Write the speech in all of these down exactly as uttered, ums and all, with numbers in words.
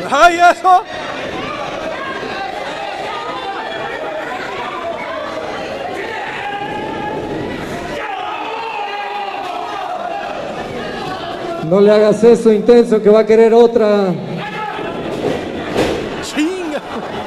¡Ay, eso! No le hagas eso, Intenso, que va a querer otra. ¡Chinga!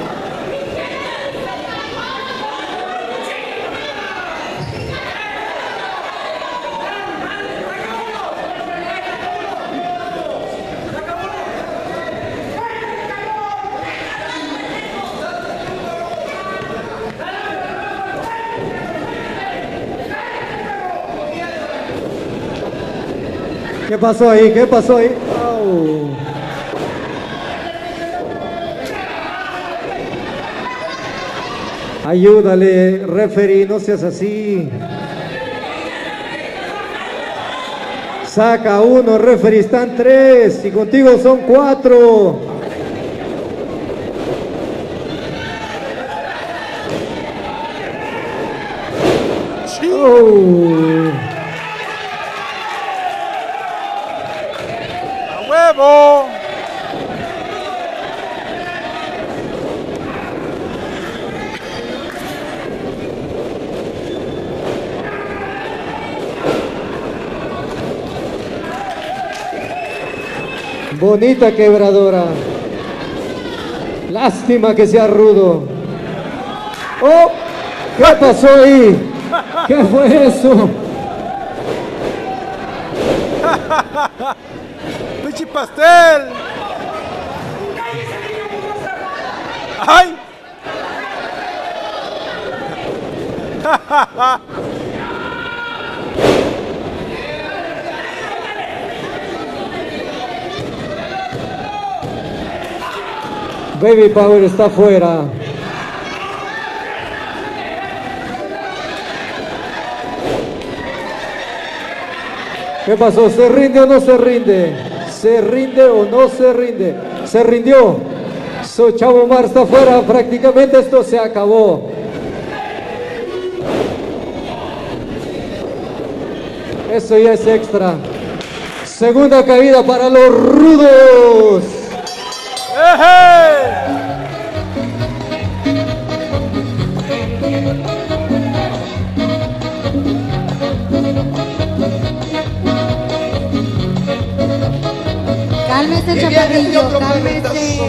¿Qué pasó ahí? ¿Qué pasó ahí? Au. Ayúdale, referee, no seas así. Saca uno, referee, están tres y contigo son cuatro. Oh. ¡A huevo! Bonita quebradora. Lástima que sea rudo. ¡Oh! ¿Qué pasó ahí? ¿Qué fue eso? ¡Pinche pastel! ¡Ay! Baby Power está afuera. ¿Qué pasó? ¿Se rinde o no se rinde? ¿Se rinde o no se rinde? Se rindió. So, Chavo Mar está afuera. Prácticamente esto se acabó. Eso ya es extra. Segunda caída para los rudos. ¡Eje! Cálmese, chaparrillo, cálmese.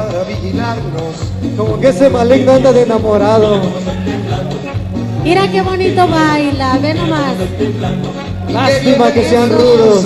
Como que ese maligno anda de enamorado. Mira qué bonito baila, ve nomás. Lástima que sean rudos.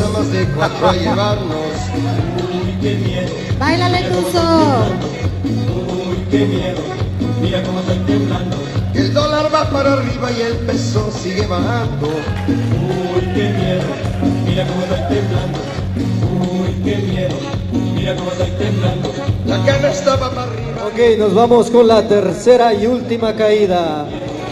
Báilale, Tuzo. Uy, qué miedo, mira cómo estoy temblando. El dólar va para arriba y el peso sigue bajando. Uy, qué miedo, mira cómo estoy temblando. Uy, qué miedo, mira cómo estoy temblando. La cana estaba para arriba. Ok, nos vamos con la tercera y última caída.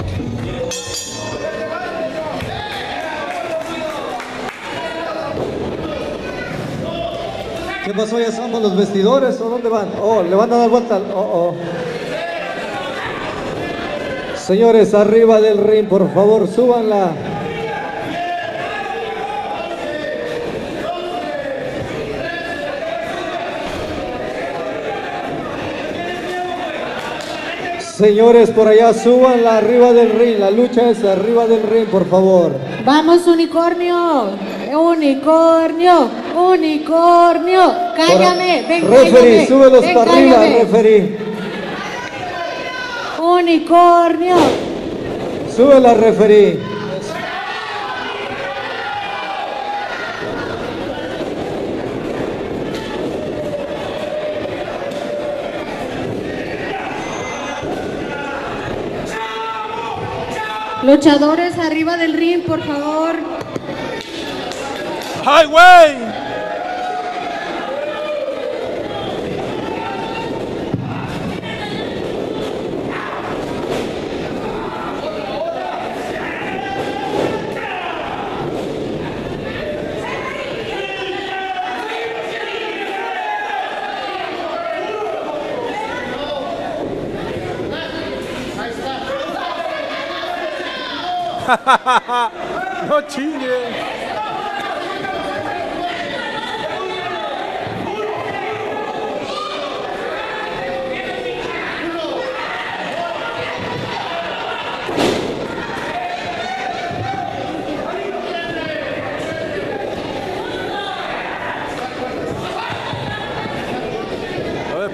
¿Qué pasó? ¿Ya somos los vestidores o dónde van? Oh, le van a dar vuelta. Oh, oh. Señores, arriba del ring, por favor, súbanla. Señores, por allá, súbanla arriba del ring. La lucha es arriba del ring, por favor. Vamos, unicornio. Unicornio. Unicornio. Cállame. Ven, Referee, cállame. súbelos Ven, para arriba, cállame. referee. Unicornio. Súbela, referee. Luchadores arriba del ring, por favor. ¡Ay, güey! No chingue.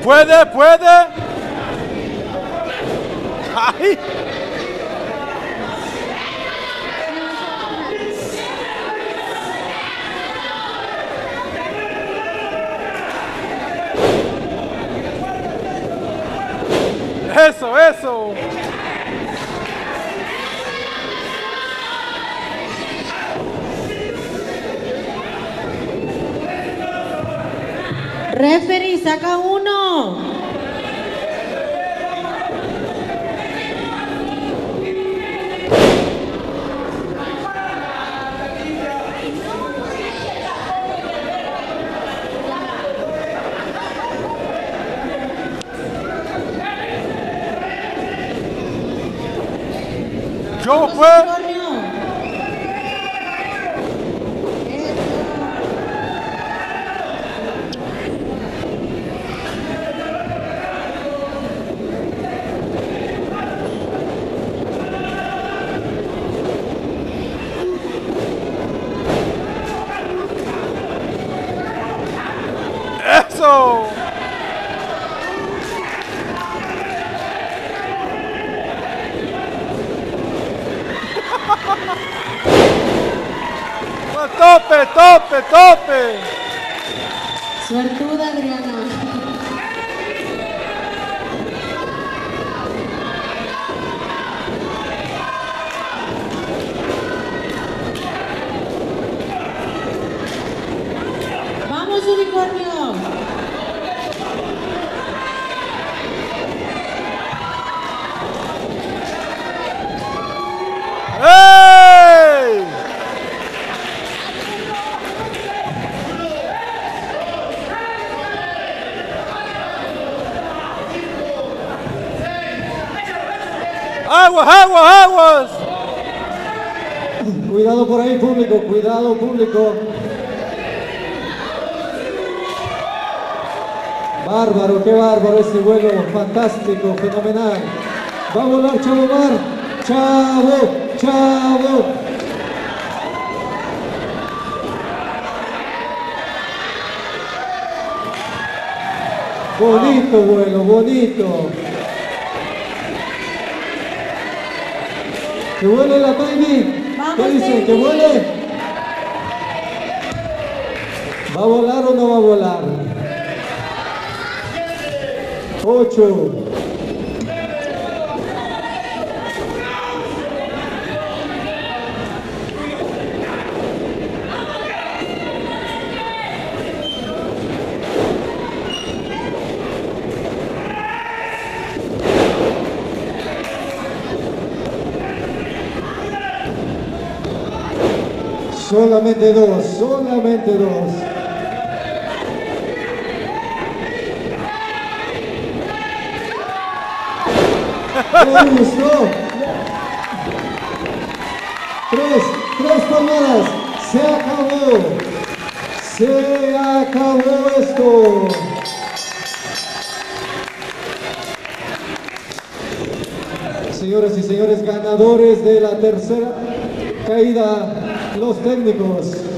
Puede, puede. Ay. Eso, eso. Referee, saca uno. Yo fue. Eso. Tope, tope, tope. Suertuda, Adriana. Vamos, unicornio. ¡Ey! ¡Aguas, aguas, aguas! Cuidado por ahí, público, cuidado, público. Bárbaro, qué bárbaro este vuelo, fantástico, fenomenal. Va a volar Chavo Mar, Chavo, Chavo. Bonito vuelo, bonito. ¿Que vuele la baby? ¿Qué dice? ¿Que vuele? ¿Va a volar o no va a volar? Ocho. Solamente dos, solamente dos. Me gustó. Tres, tres palmadas. Se acabó. Se acabó esto. Señoras y señores, ganadores de la tercera caída, los técnicos.